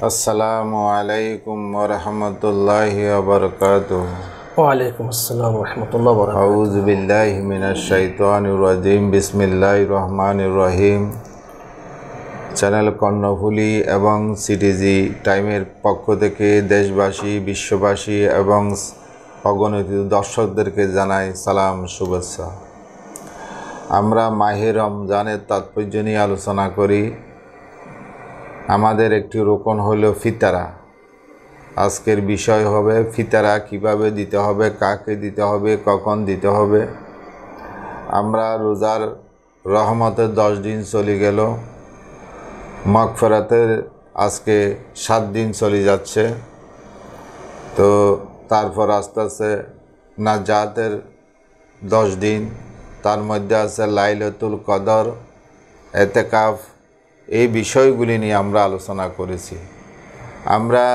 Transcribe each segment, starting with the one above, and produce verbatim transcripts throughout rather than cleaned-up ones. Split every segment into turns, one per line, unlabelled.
আসসালামু আলাইকুম ওয়া রাহমাতুল্লাহি ওয়া বারাকাতুহু।
ওয়া আলাইকুম আসসালাম ওয়া রাহমাতুল্লাহি ওয়া বারাকাতুহু।
আউযু বিল্লাহি মিনাশ শাইতানির রাজিম। বিসমিল্লাহির রহমানির রহিম। চ্যানেল কর্ণফুলি এবং সিটিজি টাইমের পক্ষ থেকে দেশবাসী, বিশ্ববাসী এবং অগণিত দর্শকদেরকে জানাই সালাম, শুভেচ্ছা। আমরা মাহে রমজানের তাৎপর্য নিয়ে আলোচনা করি। আমাদের একটি রোকন হলো ফিতরা। আজকের বিষয় হবে ফিতরা কিভাবে দিতে হবে, কাকে দিতে হবে, কখন দিতে হবে। আমরা রোজার রহমতের দশ দিন চলে গেল, মাগফিরাতের আজকে সাত দিন চলে যাচ্ছে। তো তারপর আস্তে আস্তে নাজাতের দশ দিন, তার মধ্যে আছে লাইলাতুল কদর, এতেকাফ। এই বিষয়গুলি নিয়ে আমরা আলোচনা করেছি। আমরা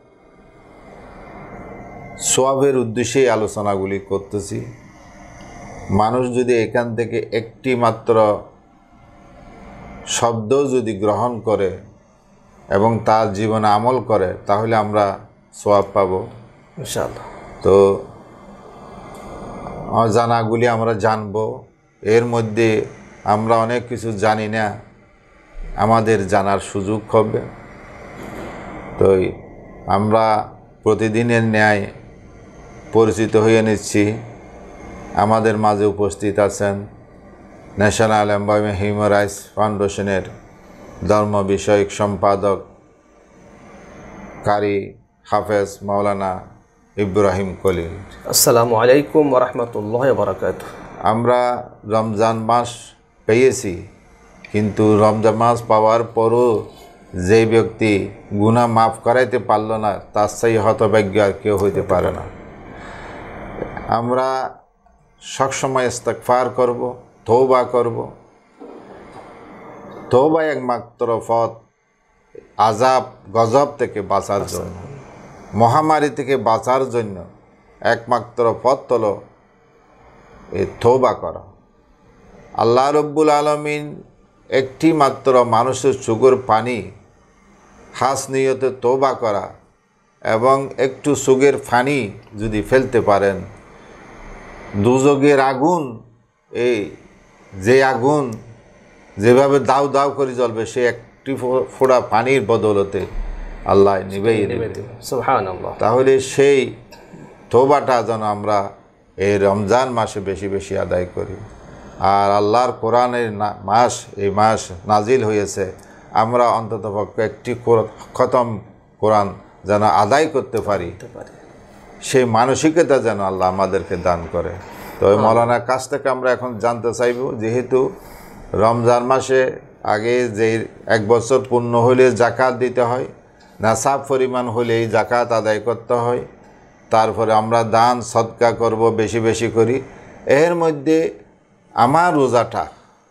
সওয়াবের উদ্দেশ্যেই আলোচনাগুলি করতেছি। মানুষ যদি এখান থেকে একটি মাত্র শব্দ যদি গ্রহণ করে এবং তার জীবনে আমল করে, তাহলে আমরা সওয়াব পাব
ইনশাআল্লাহ।
তো অজানাগুলি আমরা জানব। এর মধ্যে আমরা অনেক কিছু জানি না, আমাদের জানার সুযোগ হবে। তো আমরা প্রতিদিনের ন্যায় পরিচিত হয়ে নিচ্ছি। আমাদের মাঝে উপস্থিত আছেন ন্যাশনাল এমপ্লয়মেন্ট হিউম্যান রাইটস ফাউন্ডেশনের ধর্ম বিষয়ক সম্পাদক কারি হাফেজ মাওলানা ইব্রাহিম কলিল।
আসসালামু আলাইকুম ওয়া রাহমাতুল্লাহি ওয়া বারাকাতুহু।
আমরা রমজান মাস পেয়েছি, কিন্তু রমজান মাস পাওয়ার পরও যে ব্যক্তি গুনাহ মাফ করাইতে পারল না, তার সেই হতভাগ্য আর কেউ হইতে পারে না। আমরা সবসময় ইস্তেগফার করব, তওবা করব। তওবা একমাত্র পথ আযাব গজব থেকে বাঁচার জন্য, মহামারী থেকে বাঁচার জন্য একমাত্র পথ হলো এই তওবা করা। আল্লাহ রব্বুল আলামিন একটি মাত্র মানুষের চোখের পানি খাস নিয়তে তওবা করা এবং একটু চোখের পানি যদি ফেলতে পারেন, দুজকের আগুন, এই যে আগুন যেভাবে দাউ দাউ করে জ্বলবে, সে একটি ফোঁটা পানির বদলতে আল্লাহ নিবেই দেবে।
সুবহানাল্লাহ।
তাহলে সেই তওবাটা যেন আমরা এই রমজান মাসে বেশি বেশি আদায় করি। আর আল্লাহর কোরআনের মাস, এই মাস নাজিল হয়েছে, আমরা অন্ততপক্ষে একটি খতম কোরআন যেন আদায় করতে পারি, সেই মানসিকতা যেন আল্লাহ আমাদেরকে দান করে। তো মৌলানার কাছ থেকে আমরা এখন জানতে চাইব, যেহেতু রমজান মাসে আগে যে এক বছর পূর্ণ হলে জাকাত দিতে হয়, নাসাব পরিমাণ হলেই জাকাত আদায় করতে হয়, তারপরে আমরা দান সদকা করব বেশি বেশি করি। এর মধ্যে আমার রোজাটা,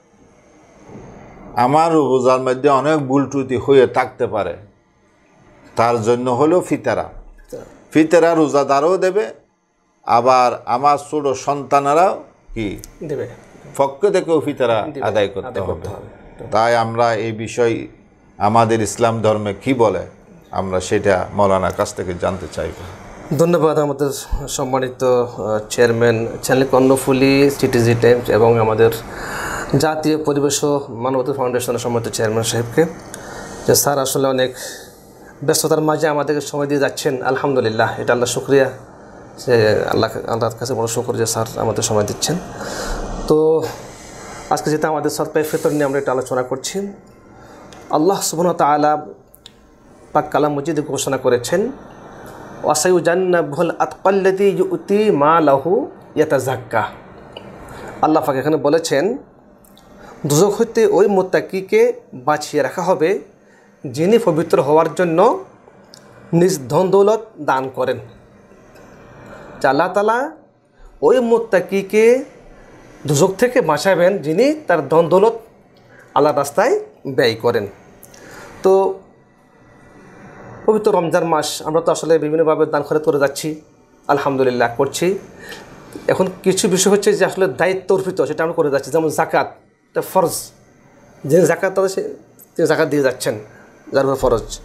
আমার রোজার মধ্যে অনেক ভুল ত্রুটি হয়ে থাকতে পারে, তার জন্য হলো ফিতরা। ফিতরা রোজাদারও দেবে, আবার আমার ছোট সন্তানেরাও কি
দেবে,
পক্ষ থেকেও ফিতরা আদায় করতে হবে। তাই আমরা এই বিষয় আমাদের ইসলাম ধর্মে কি বলে, আমরা সেটা মৌলানার কাছ থেকে জানতে চাইব।
ধন্যবাদ আমাদের সম্মানিত chairman channel Karnaphuli, CTG Times এবং আমাদের জাতীয় পরিবেশ ও মানবতা ফাউন্ডেশনের সম্মানিত চেয়ারম্যান সাহেবকে, যে স্যার আসলে অনেক ব্যস্ততার মাঝে আমাদেরকে সময় দিয়ে যাচ্ছেন। আলহামদুলিল্লাহ, এটা আল্লাহ শুকরিয়া, যে আল্লাহ আল্লাহর কাছে বড় শুকর যে স্যার আমাদের সময় দিচ্ছেন। তো আজকে যেটা আমাদের সরকারি ফিতর নিয়ে আমরা এটা আলোচনা করছি। আল্লাহ সুবহানাহু ওয়া তাআলা পাক কালাম মজিদে ঘোষণা করেছেন, ওয়াসায়ুজান্নাবুল আতকাল্লাযী ইউতি মালাহু ইয়াতাযাক্কা। আল্লাহ পাক এখানে বলেছেন, দুজক হইতে ওই মুত্তাকিকে বাঁচিয়ে রাখা হবে যিনি পবিত্র হওয়ার জন্য নিজ ধন দৌলত দান করেন। আল্লাহ তাআলা ওই মুত্তাকিকে দুজক থেকে বাঁচাবেন যিনি তার ধন দৌলত আল্লাহর রাস্তায় ব্যয় করেন। তো পবিত্র রমজান মাস আমরা তো আসলে বিভিন্নভাবে দান খরচ করে যাচ্ছি, আলহামদুলিল্লাহ করছি। এখন কিছু বিষয় হচ্ছে যে আসলে দায়িত্ব অর্পিত, সেটা আমরা করে যাচ্ছি। যেমন জাকাত, এটা ফরজ, যে জাকাত তাদের সে জাকাত দিয়ে যাচ্ছেন, যার উপর ফরজ।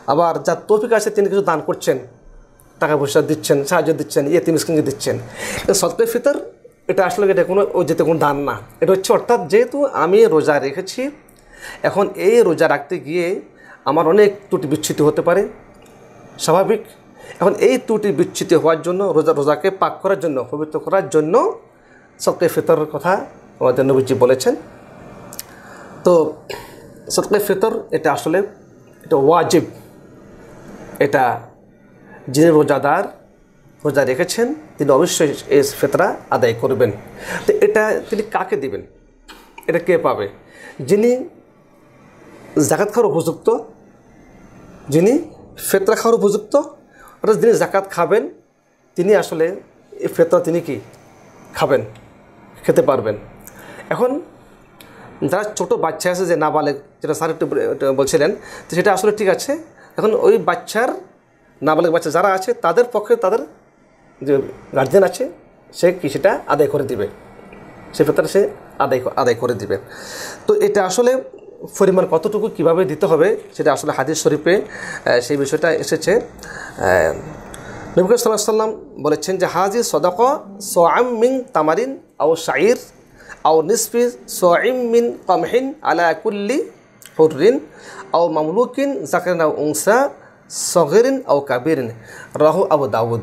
আবার যার তৌফিক আছে তিনি কিছু দান করছেন, টাকা পয়সা দিচ্ছেন, সাহায্য দিচ্ছেন, ইয়েতিম মিসকিনকে দিচ্ছেন। সদকায়ে ফিতর এটা আসলে এটা কোনো ও যেতে কোনো দান না, এটা হচ্ছে অর্থাৎ যেহেতু আমি রোজা রেখেছি, এখন এই রোজা রাখতে গিয়ে আমার অনেক ত্রুটি বিচ্ছুতি হতে পারে, স্বাভাবিক। এখন এই ত্রুটি বিচ্ছুতি হওয়ার জন্য রোজা রোজাকে পাক করার জন্য, পবিত্র করার জন্য সদকায়ে ফিতরের কথা আমাদের নবীজি বলেছেন। তো সদকায়ে ফিতর এটা আসলে এটা ওয়াজিব, এটা যিনি রোজাদার রোজা রেখেছেন তিনি অবশ্যই এই ফিতরা আদায় করবেন। তো এটা তিনি কাকে দিবেন, এটা কে পাবে? যিনি জাকাত খাওয়ার উপযুক্ত, যিনি ফিতরা খাওয়ার উপযুক্ত, অর্থাৎ যিনি জাকাত খাবেন তিনি আসলে এই ফিতরা তিনি কি খাবেন, খেতে পারবেন। এখন যারা ছোটো বাচ্চা আছে যে নাবালেগ, যেটা স্যার একটু বলছিলেন, তো সেটা আসলে ঠিক আছে। এখন ওই বাচ্চার নাবালেগ বাচ্চা যারা আছে তাদের পক্ষে তাদের যে গার্জেন আছে সে কি সেটা আদায় করে দিবে, সে ফিতরা সে আদায় আদায় করে দিবে। তো এটা আসলে পরিমাণ কতটুকু কিভাবে দিতে হবে সেটা আসলে হাদিস শরীফে সেই বিষয়টা এসেছে। নবী করিম সাল্লাল্লাহু আলাইহি ওয়াসাল্লাম বলেছেন যে হাজি সদাকা সোয়াম মিন তামারিন আও শাইর আও নিসফি সোয়াম মিন কামহিন আলা কুল্লি হুররিন আও মামলুকিন যাকারিন আও উনসা সগিরিন আও কাবিরিন, রাহু আবু দাউদ।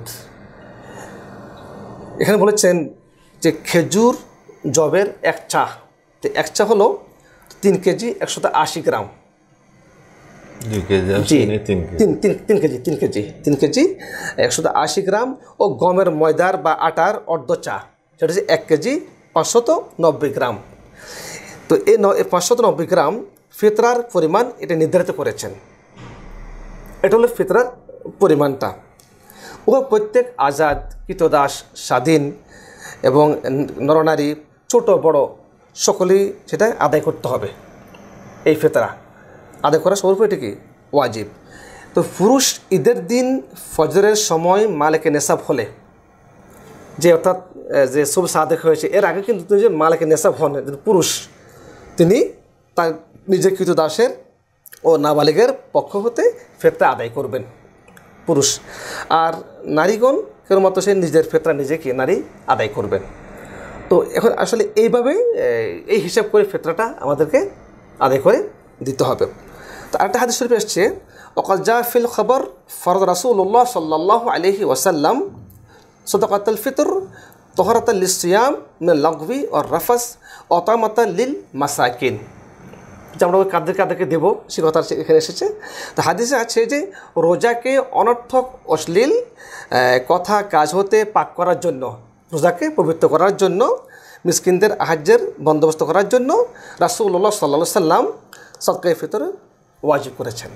এখানে বলেছেন যে খেজুর জবের এক চা, তো এক চা হলো তিন কেজি একশত আশি গ্রাম, জি তিন তিন তিন কেজি তিন কেজি তিন কেজি একশত আশি গ্রাম। ও গমের ময়দার বা আটার অর্ধ চা, সেটা হচ্ছে এক কেজি পাঁচশত নব্বই গ্রাম। তো এই পাঁচশত নব্বই গ্রাম ফিতরার পরিমাণ এটা নির্ধারিত করেছেন। এটা হলো ফিতরার পরিমাণটা। উহা প্রত্যেক আজাদ, কৃতদাস, স্বাধীন এবং নরনারী, ছোট বড় সকলেই সেটা আদায় করতে হবে। এই ফিতরা আদায় করা সবার উপর এটা কি ওয়াজিব। তো পুরুষ ঈদের দিন ফজরের সময় মালিকে নেশাব হলে, যে অর্থাৎ যে সব সাদেক হয়েছে এর আগে কিন্তু তিনি যে মালিকে নেশাব হন পুরুষ, তিনি তার নিজের কৃতদাসের ও নাবালিগের পক্ষ হতে ফিতরা আদায় করবেন পুরুষ। আর নারীগণ কেবলমাত্র সে নিজের ফিতরা নিজে কি নারী আদায় করবেন। তো এখন আসলে এইভাবে এই হিসাব করে ফিতরাটা আমাদেরকে আদায় করে দিতে হবে। তো আরেকটা হাদিস শরীফে এসছে ওয়াকাদ জা ফিল খবর ফরদ রাসূলুল্লাহ সাল্লাল্লাহু আলাইহি ওয়াসাল্লাম সাদাকাতুল ফিতর তাহারাতাল লিসিয়াম মিনাল লাগবি ওয়ার রাফাস ওয়া তামাতাল লিল মাসাকিন, যে আমরা ওই কাদের কাদেরকে দেবো সে কথা এখানে এসেছে। তো হাদিসে আছে যে রোজাকে অনর্থক অশ্লীল কথা কাজ হতে পাক করার জন্য, রোজাকে পবিত্র করার জন্য, মিসকিনদের আহার্যের বন্দোবস্ত করার জন্য রাসূলুল্লাহ সাল্লাল্লাহু আলাইহি সাল্লাম সদকায়ে ফিতর ওয়াজিব করেছেন।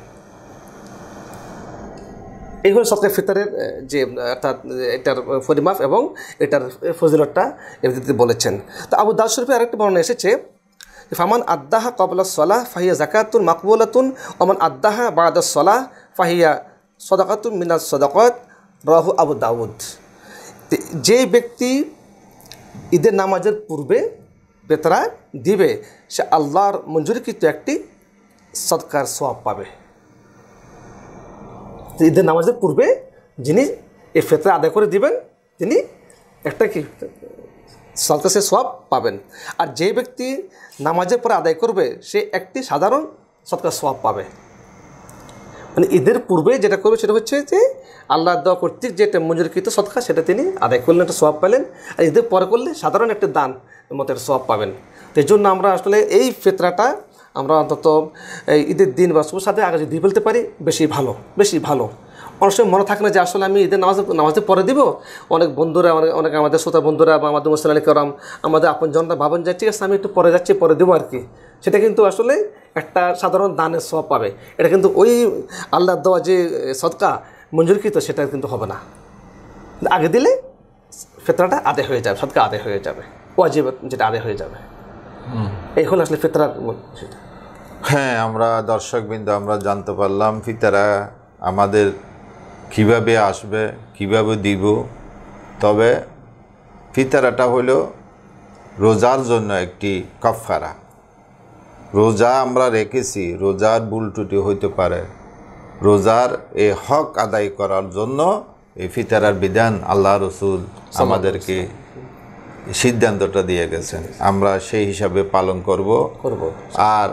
এই হলো সদকায়ে ফিতরের যে অর্থাৎ এটার পরিমাপ এবং এটার ফজিলতটা এমনিতে বলেছেন। তো আবু দাউদ শরীফে আরেকটা বর্ণনা এসেছে ফামান আদ্দাহা ক্বাবলা সলাহ ফাহিয়া যাকাতুন মাকবুলাতুন ওমান আদ্দাহা বা'দা সলাহ ফাহিয়া সাদাকাতুন মিনাস সাদাকাত, রাহু আবু দাউদ। যে ব্যক্তি ঈদের নামাজের পূর্বে ফিতরা দিবে সে আল্লাহর মঞ্জুরিকৃত একটি সদকার সওয়াব পাবে। ঈদের নামাজের পূর্বে যিনি এই ফিতরা আদায় করে দিবেন তিনি একটা কি সদকা সে সওয়াব পাবেন। আর যে ব্যক্তি নামাজের পরে আদায় করবে সে একটি সাধারণ সদকা সওয়াব পাবে। মানে ঈদের পূর্বে যেটা করবে সেটা হচ্ছে যে আল্লাহ দেওয়া কর্তৃক যেটা মঞ্জুরকৃত সদকা সেটা তিনি আদায় করলেন, একটা সওয়াব পেলেন। আর ঈদের পরে করলে সাধারণ একটা দান মতো একটা সওয়াব পাবেন। তো এই জন্য আমরা আসলে এই ফিতরাটা আমরা অন্তত এই ঈদের দিন বা শুভ সাথে আগে যদি দিয়ে ফেলতে পারি বেশি ভালো, বেশি ভালো। অনেক সময় মনে থাকে না যে আসলে আমি ঈদের নামাজ নামাজের পরে দিব। অনেক বন্ধুরা অনেক অনেক আমাদের শ্রোতা বন্ধুরা বা আমাদের মুসলিম আলী কেরাম আমাদের আপন জনরা ভাবেন যে ঠিক আছে আমি একটু পরে যাচ্ছি, পরে দেবো আর কি। সেটা কিন্তু আসলে একটা সাধারণ দানের সওয়াব পাবে। এটা কিন্তু ওই আল্লাহর দেওয়া যে সদকা মঞ্জুরকৃত সেটা কিন্তু হবে না। আগে দিলে ফিতরাটা আদায় হয়ে যাবে, সদকা আদায় হয়ে যাবে, ওয়াজিব যেটা আদায় হয়ে যাবে। এই হলো আসলে ফিতরার সেটা।
হ্যাঁ, আমরা দর্শকবৃন্দ আমরা জানতে পারলাম ফিতরা আমাদের কিভাবে আসবে, কিভাবে দিব। তবে ফিতরাটা হলো রোজার জন্য একটি কাফারা। রোজা আমরা রেখেছি, রোজার ভুল ত্রুটি হইতে পারে, রোজার এই হক আদায় করার জন্য এই ফিতরার বিধান আল্লাহ রসুল আমাদেরকে সিদ্ধান্তটা দিয়ে গেছেন, আমরা সেই হিসাবে পালন করব।
করব
আর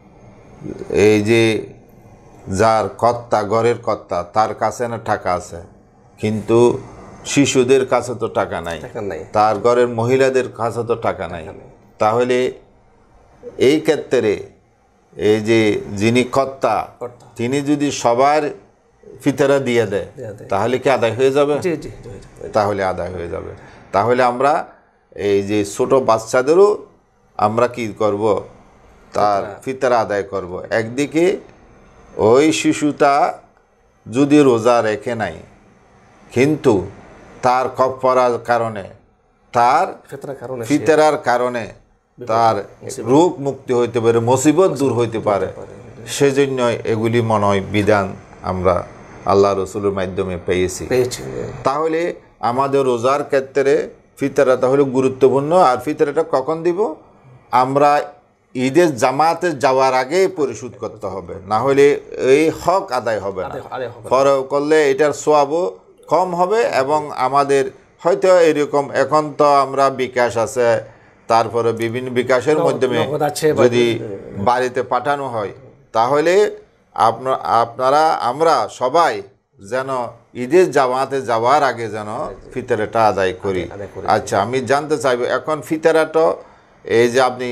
এই যে যার কর্তা, ঘরের কর্তা, তার কাছে না টাকা আছে, কিন্তু শিশুদের কাছে তো টাকা নাই, তার ঘরের মহিলাদের কাছে তো টাকা নাই, তাহলে এই ক্ষেত্রে এই যে যিনি কর্তা তিনি যদি সবার ফিতরা দিয়ে দেয় তাহলে কি আদায় হয়ে যাবে? তাহলে আদায় হয়ে যাবে। তাহলে আমরা এই যে ছোট বাচ্চাদেরও আমরা কি করব, তার ফিতরা আদায় করব। একদিকে ওই শিশুটা যদি রোজা রেখে নাই কিন্তু তার কফারার কারণে, তার ফিতরার কারণে তার রোগ মুক্তি হইতে পারে, মুসিবত দূর হইতে পারে, সেজন্য এগুলি মনে হয় বিধান আমরা আল্লাহ রসুলের মাধ্যমে পেয়েছি। তাহলে আমাদের রোজার ক্ষেত্রে ফিতরা তাহলে গুরুত্বপূর্ণ। আর ফিতরাটা কখন দিব? আমরা ঈদের জামাতে যাওয়ার আগে পরিশোধ করতে হবে, না হলে এই হক আদায় হবে না। ফরজ করলে এটার সওয়াবও কম হবে এবং আমাদের হয়তো এরকম এখন তো আমরা বিকাশ আছে, তারপরে বিভিন্ন বিকাশের মাধ্যমে যদি বাড়িতে পাঠানো হয় তাহলে আপনারা আমরা সবাই যেন ঈদের জামাতে যাওয়ার আগে যেন ফিতরাটা আদায় করি। আচ্ছা, আমি জানতে চাইব এখন ফিতরাটা এই যে আপনি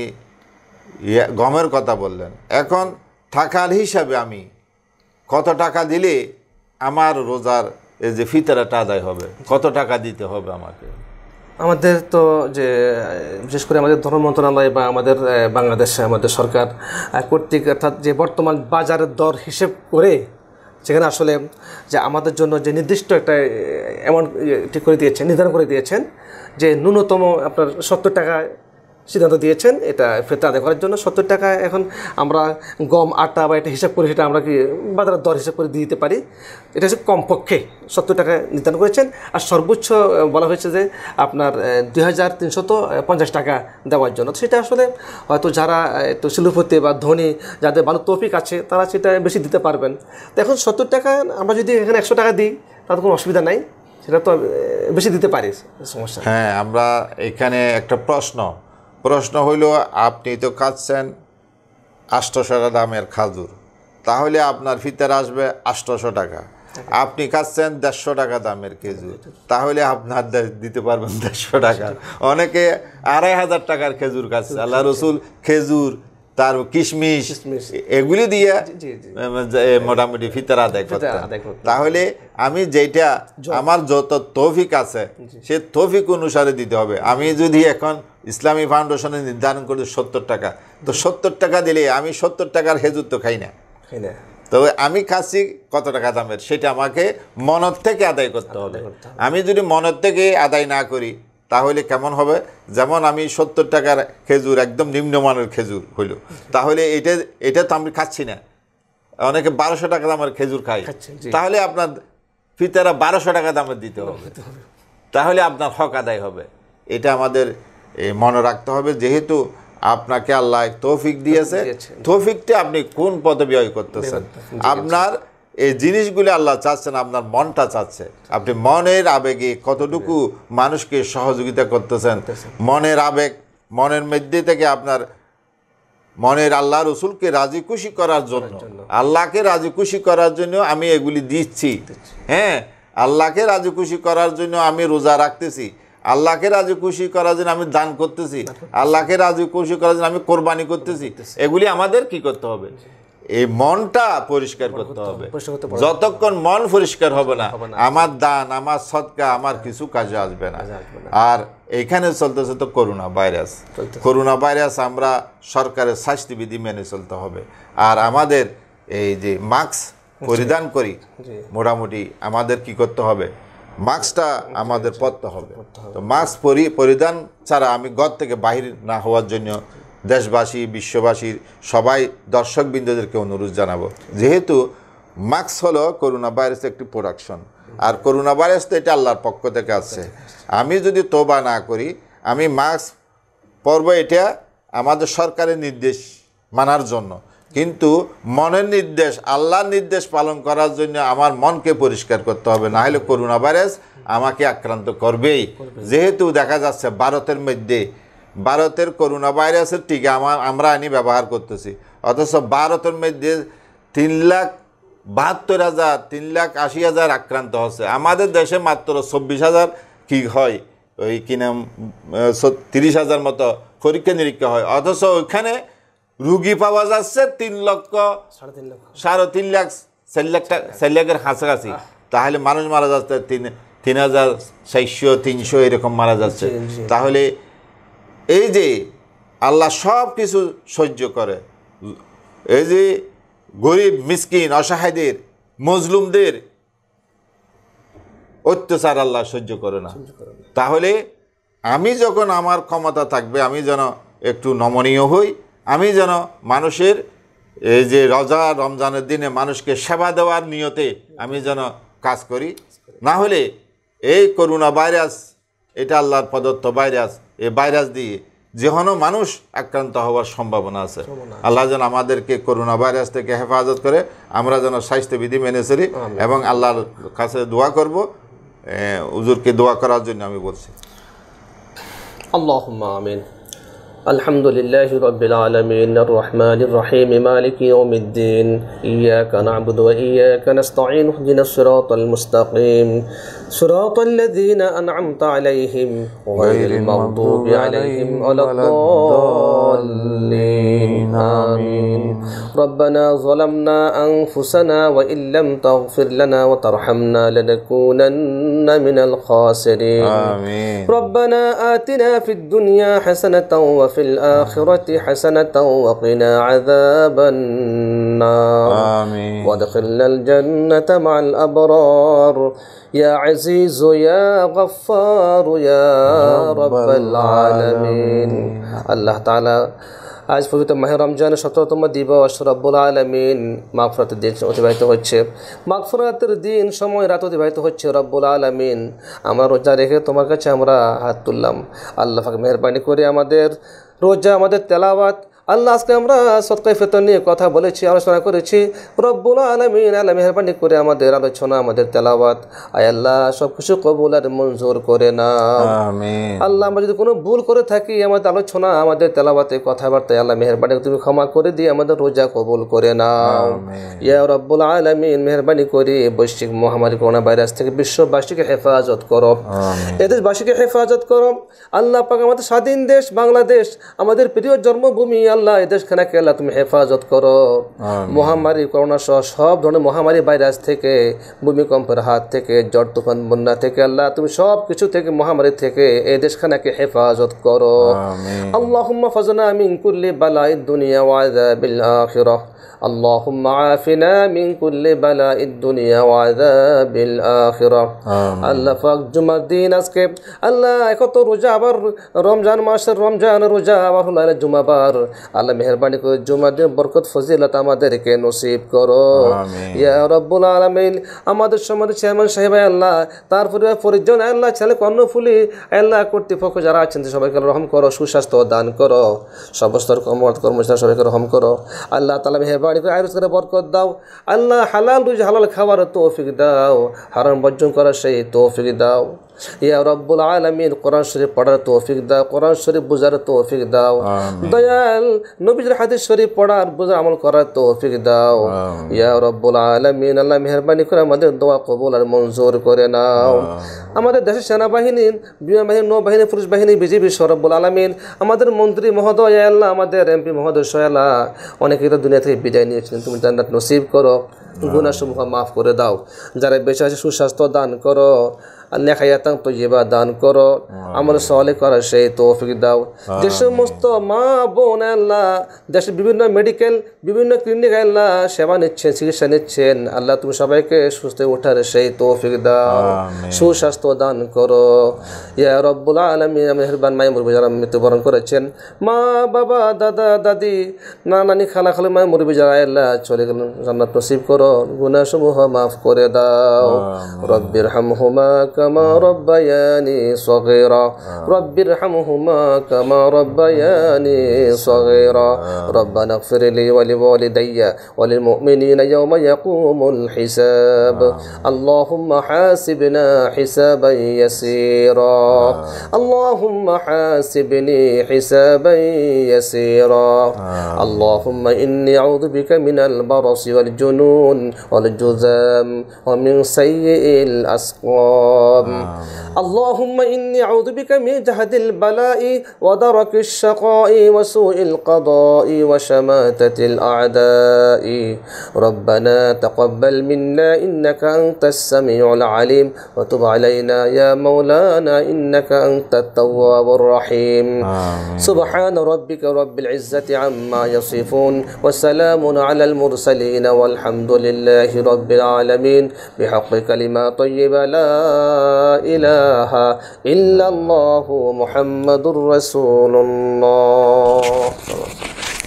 গমের কথা বললেন, এখন টাকার হিসাবে আমি কত টাকা দিলে আমার রোজার এই যে ফিতরাটা আদায় হবে, কত টাকা দিতে হবে আমাকে?
আমাদের তো যে বিশেষ করে আমাদের ধর্ম মন্ত্রণালয় বা আমাদের বাংলাদেশে আমাদের সরকার কর্তৃক অর্থাৎ যে বর্তমান বাজারের দর হিসেব করে সেখানে আসলে যে আমাদের জন্য যে নির্দিষ্ট একটা অ্যামাউন্ট ঠিক করে দিয়েছেন, নির্ধারণ করে দিয়েছেন যে ন্যূনতম আপনার সত্তর টাকা সিদ্ধান্ত দিয়েছেন এটা ফিতরা আদায় করার জন্য। সত্তর টাকা এখন আমরা গম, আটা বা এটা হিসাব করে সেটা আমরা কি বাজারের দর হিসাব করে দিয়ে দিতে পারি। এটা হচ্ছে কমপক্ষে সত্তর টাকা নির্ধারণ করেছেন। আর সর্বোচ্চ বলা হয়েছে যে আপনার দুই হাজার তিনশত পঞ্চাশ টাকা দেওয়ার জন্য। সেটা আসলে হয়তো যারা একটু শিল্পপতি বা ধনী, যাদের ভালো তৌফিক আছে, তারা সেটা বেশি দিতে পারবেন। তো এখন সত্তর টাকা আমরা যদি এখানে একশো টাকা দিই তাতে কোনো অসুবিধা নাই, সেটা তো বেশি দিতে পারি, সমস্যা।
হ্যাঁ, আমরা এখানে একটা প্রশ্ন প্রশ্ন হইল, আপনি তো খাচ্ছেন আটশোশো টাকা দামের খাজুর, তাহলে আপনার ফিতরা আসবে আটশোশো টাকা। আপনি খাচ্ছেন দেড়শো টাকা দামের খেজুর, তাহলে আপনার দিতে পারবেন দেড়শো টাকা। অনেকে আড়াই হাজার টাকার খেজুর খাচ্ছে। আল্লাহ রসুল খেজুর, তার কিশমিশ, এগুলি দিয়ে মোটামুটি ফিতরা আদায় করতেন। তাহলে আমি যেটা আমার যত তৌফিক আছে সে তৌফিক অনুসারে দিতে হবে। আমি যদি এখন ইসলামী ফাউন্ডেশনে নির্ধারণ করি সত্তর টাকা, তো সত্তর টাকা দিলে আমি সত্তর টাকার খেজুর তো খাই না, তবে আমি খাচ্ছি কত টাকা দামের সেটা আমাকে মনের থেকে আদায় করতে হবে। আমি যদি মনের থেকে আদায় না করি তাহলে কেমন হবে? যেমন আমি সত্তর টাকার খেজুর, একদম নিম্নমানের খেজুর হইল, তাহলে এটা এটা তো আমি খাচ্ছি না। অনেকে বারোশো টাকা দামের খেজুর খাই, তাহলে আপনার ফিতরা বারোশো টাকা দামের দিতে হবে, তাহলে আপনার হক আদায় হবে। এটা আমাদের মনে রাখতে হবে। যেহেতু আপনাকে আল্লাহ তৌফিক দিয়েছে, তৌফিকটা আপনি কোন পথে ব্যয় করতেছেন, আপনার এই জিনিসগুলি আল্লাহ চাচ্ছেন, আপনার মনটা চাচ্ছে, আপনি মনের আবেগে কতটুকু মানুষকে সহযোগিতা করতেছেন। মনের আবেগ, মনের মধ্যে থেকে আপনার মনের আল্লাহ রসুলকে রাজি খুশি করার জন্য, আল্লাহকে রাজি খুশি করার জন্য আমি এগুলি দিচ্ছি। হ্যাঁ, আল্লাহকে রাজি খুশি করার জন্য আমি রোজা রাখতেছি, আল্লাহকে রাজি খুশি করার জন্য আমি দান করতেছি, আল্লাহকে রাজি খুশি করার জন্য আমি কোরবানি করতেছি। এগুলি আমাদের কি করতে হবে? এই মনটা পরিষ্কার করতে হবে। যতক্ষণ মন পরিষ্কার হবে না, আমার দান, আমার সদকা, আমার কিছু কাজে আসবে না। আর এখানে চলতেছে তো করোনা ভাইরাস। করোনা ভাইরাস আমরা সরকারের স্বাস্থ্যবিধি মেনে চলতে হবে। আর আমাদের এই যে মাস্ক পরিধান করি, মোটামুটি আমাদের কি করতে হবে? মাস্কটা আমাদের পরতে হবে। তো মাস্ক পরি পরিধান ছাড়া আমি ঘর থেকে বাহির না হওয়ার জন্য দেশবাসী, বিশ্ববাসীর সবাই দর্শকবৃন্দদেরকে অনুরোধ জানাবো। যেহেতু মাস্ক হলো করোনা ভাইরাসের একটি প্রোডাকশন, আর করোনা ভাইরাস তো এটা আল্লাহর পক্ষ থেকে আসছে। আমি যদি তোবা না করি, আমি মাস্ক পরব, এটা আমাদের সরকারের নির্দেশ মানার জন্য। কিন্তু মনের নির্দেশ, আল্লাহর নির্দেশ পালন করার জন্য আমার মনকে পরিষ্কার করতে হবে, না হলে করোনা ভাইরাস আমাকে আক্রান্ত করবেই। যেহেতু দেখা যাচ্ছে ভারতের মধ্যে ভারতের করোনা ভাইরাসের টিকা আমার আমরা আনি ব্যবহার করতেছি, অথচ ভারতের মধ্যে তিন লাখ বাহাত্তর হাজার তিন লাখ আশি হাজার আক্রান্ত হচ্ছে। আমাদের দেশে মাত্র চব্বিশ হাজার কি হয়, ওই কি নাম তিরিশ হাজার মতো পরীক্ষা নিরীক্ষা হয়, অথচ ওইখানে রুগী পাওয়া যাচ্ছে তিন লক্ষ
সাড়ে তিন লক্ষ
সাড়ে তিন লাখ চার লাখ চার লাখের কাছাকাছি। তাহলে মানুষ মারা যাচ্ছে তিন তিন হাজার চারশো তিনশো এরকম মারা যাচ্ছে। তাহলে এই যে আল্লাহ সব কিছু সহ্য করে, এই যে গরিব মিসকিন অসহায়দের মজলুমদের অত্যাচার আল্লাহ সহ্য করে না। তাহলে আমি যখন আমার ক্ষমতা থাকবে আমি যেন একটু নমনীয় হই, আমি যেন মানুষের এই যে রোজা রমজানের দিনে মানুষকে সেবা দেওয়ার নিয়তে আমি যেন কাজ করি, না হলে এই করোনা ভাইরাস এটা আল্লাহর প্রদত্ত ভাইরাস, এই ভাইরাস দিয়ে যেকোনো মানুষ আক্রান্ত হওয়ার সম্ভাবনা আছে। আল্লাহ যেন আমাদেরকে করোনা ভাইরাস থেকে হেফাজত করে, আমরা যেন স্বাস্থ্যবিধি মেনে চলি এবং আল্লাহর কাছে দোয়া করব। হুজুরকে দোয়া করার জন্য আমি বলছি।
আল্লাহুম্মা আমিন। আলহামদুলিল্লাহি রাব্বিল আলামিন আর রহমানির রহিম মালিকি ইয়াউমিদ্দিন ইয়্যাকা না'বুদু ওয়া ইয়্যাকা নাস্তাঈন ইহদিনাস সিরাতাল মুস্তাকিম সিরাতাল লাযীনা আন'আমতা আলাইহিম গায়রিল মাগদুবি আলাইহিম ওয়ালাদ-দাল্লিন আমিন। ربنا ظلمنا أنفسنا وإن لم تغفر لنا وترحمنا لنكونن من الخاسرين
آمين.
ربنا آتنا في الدنيا حسنة وفي الآخرة حسنة وقنا عذاب النار
آمين.
وادخلنا الجنة مع الأبرار يا عزيز يا غفار يا رب العالمين. الله تعالى আজ পবিত্র মাহে রমজানের সতেরোতম দিবস, রব্বুল আলামিন মাগফিরাতের দিন অতিবাহিত হচ্ছে, মাগফিরাতের দিন সময় রাত অতিবাহিত হচ্ছে। রব্বুল আলামিন আমরা রোজা রেখে তোমার কাছে আমরা হাত তুললাম, আল্লাহ পাক মেহেরবানি করে আমাদের রোজা, আমাদের তেলাওয়াত, আল্লাহ আজকে আমরা সদকায়ে ফিতর নিয়ে কথা বলেছি, আলোচনা করেছি। রব্বুল আলামিন আল্লাহ মেহেরবানি করে আমাদের আলোচনা, আমাদের তেলাওয়াত আয় আল্লাহ সব কিছু কবুল আর মঞ্জুর করে নাও।
আমিন।
আল্লাহ আমরা যদি কোনো ভুল করে থাকি আমাদের আলোচনা, আমাদের তেলাওয়াতে, কথাবার্তায়, আল্লাহ মেহেরবানি তুমি ক্ষমা করে দিয়ে আমাদের রোজা কবুল করে নাও। ইয়া রব্বুল আলামিন মেহেরবানি করে বৈশ্বিক মহামারী করোনা ভাইরাস থেকে বিশ্ববাসীকে হেফাজত করো, এদেশবাসীকে হেফাজত করো। আল্লাহ পাক আমাদের স্বাধীন দেশ বাংলাদেশ, আমাদের প্রিয় জন্মভূমি, আল্লাহ এদেশ খানাকে আল্লাহ তুমি হেফাজত করো। মহামারী করোনা সহ সব ধরনের মহামারী ভাইরাস থেকে, ভূমিকম্পের হাত থেকে, ঝড় তুফান বন্যা থেকে, আল্লাহ তুমি সব কিছু থেকে, মহামারী থেকে এই দেশখানাকে হেফাজত করো। আল্লাহুম্মা ফাজনা মিন কুল্লি বালাইদ দুনিয়া ওয়া আযাবিল আখিরাহ। আল্লাহুম্মা আফিনা মিন কুল্লি বালাইদ দুনিয়া ওয়া আযাবিল আখিরাহ। আল্লাহ পাক জুমার দিন আজকে আল্লাহ কত রোজা, আবার রমজান মাসের রমজান রোজা, আবার হলো জুমাবার। আল্লাহ মেহেরবানি করে জুমার দিন বরকত ফজিলত আমাদেরকে নসিব করো। ইয়া রব্বুল আলামিন আমাদের সমাজের চেয়ারম্যান সাহেব আল্লাহ, তার পরিবার পরিজন আল্লাহ, ছেলে কর্ণফুলি আল্লাহ, কর্তৃপক্ষ যারা আছেন সবাইকে রহম করো, সুস্বাস্থ্য দান করো, সমস্ত কর্মচারী সবাইকে রহম করো। আল্লাহ তাআলা মেহেরবানি করে আয়ুষ করে বরকত দাও। আল্লাহ হালাল রুজি হালাল খাওয়ার তৌফিক দাও, হারাম বর্জন করার সেই তৌফিক দাও। ইয়া রব্বুল আলামিন কোরআন শরীফ পড়ার তৌফিক দাও, কোরআন শরীফ বুঝার তৌফিক দাও। দয়াল নবীর হাদিস শরীফ পড়ার বুঝার আমল করার তৌফিক দাও। ইয়া রব্বুল আলামিন আল্লাহ মেহেরবানি করে আমাদের দোয়া কবুল আর মঞ্জুর করে নাও। আমাদের দেশের সেনাবাহিনী, বিমান বাহিনী, নৌবাহিনী, পুলিশ বাহিনী, বিজিবি সহ রব্বুল আলামিন আমাদের মন্ত্রী মহোদয় আল্লাহ, আমাদের এমপি মহোদয় আল্লাহ, অনেকেই তো দুনিয়া থেকে বিদায় নিয়েছেন, তুমি জান্নাত নসিব করো, গুনাহসমূহ মাফ করে দাও। যারা বেঁচে আছে সুস্বাস্থ্য দান করো, আল্লাহ হায়াতান তৈয়বা দান করো, আমল সালেহ করার সেই তৌফিক দাও। যে সমস্ত মা বোন আল্লাহ দেশের বিভিন্ন মেডিকেল, বিভিন্ন ক্লিনিক আল্লাহ সেবা নিচ্ছেন, চিকিৎসা নিচ্ছেন, আল্লাহ তুমি সবাইকে সুস্থ ওঠার সেই তৌফিক দাও, সুস্বাস্থ্য দান করো। ইয়া রব্বুল আলামিন মেহেরবান মায়ের মুরব্বি যারা মৃত্যুবরণ করেছেন, মা বাবা দাদা দাদি নানা নানি খালা খালি মায়ের মুরব্বি যারা আল্লাহ চলে গেলেন, জান্নাত নসিব করো, গুনাহসমূহ মাফ করে দাও। রব্বিরহামহুমা كما ربياني صغيرا رب ارحمهما كما ربياني صغيرا ربنا اغفر لي ولوالدي وللمؤمنين يوم يقوم الحساب اللهم حاسبنا حسابا يسيرا اللهم حاسبني حسابا يسيرا اللهم إني أعوذ بك من البرص والجنون والجذام ومن سيء الأسقام اللهم إني أعوذ بك من جهد البلاء ودرك الشقاء وسوء القضاء وشماتة الأعداء ربنا تقبل منا إنك أنت السميع العليم وتب علينا يا مولانا إنك أنت التواب الرحيم سبحان ربك رب العزة عما يصفون وسلام على المرسلين والحمد لله رب العالمين بحق كلمات طيبة لا إله إلا الله محمد رسول الله.